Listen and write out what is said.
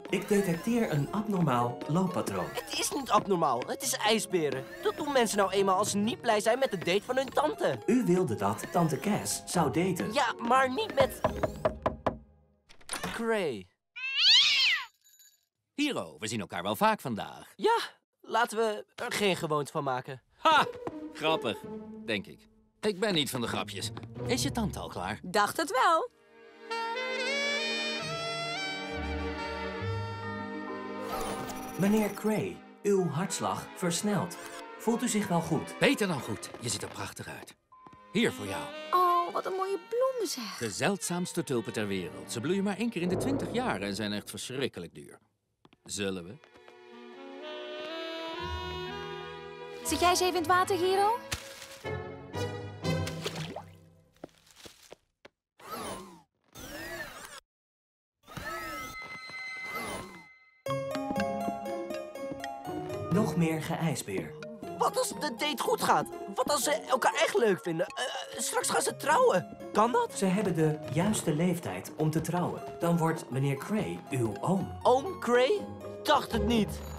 Ik detecteer een abnormaal looppatroon. Het is niet abnormaal, het is ijsberen. Dat doen mensen nou eenmaal als ze niet blij zijn met de date van hun tante. U wilde dat tante Cass zou daten. Ja, maar niet met... Gray. Hero, we zien elkaar wel vaak vandaag. Ja, laten we er geen gewoonte van maken. Ha! Grappig, denk ik. Ik ben niet van de grapjes. Is je tante al klaar? Dacht het wel. Meneer Gray, uw hartslag versnelt. Voelt u zich wel goed? Beter dan goed. Je ziet er prachtig uit. Hier voor jou. Oh, wat een mooie bloemen zeg. De zeldzaamste tulpen ter wereld. Ze bloeien maar 1 keer in de 20 jaar en zijn echt verschrikkelijk duur. Zullen we? Zit jij eens even in het water, Hero? Nog meer geijsbeer. Wat als de date goed gaat? Wat als ze elkaar echt leuk vinden? Straks gaan ze trouwen. Kan dat? Ze hebben de juiste leeftijd om te trouwen. Dan wordt meneer Gray uw oom. Oom Gray? Dacht het niet.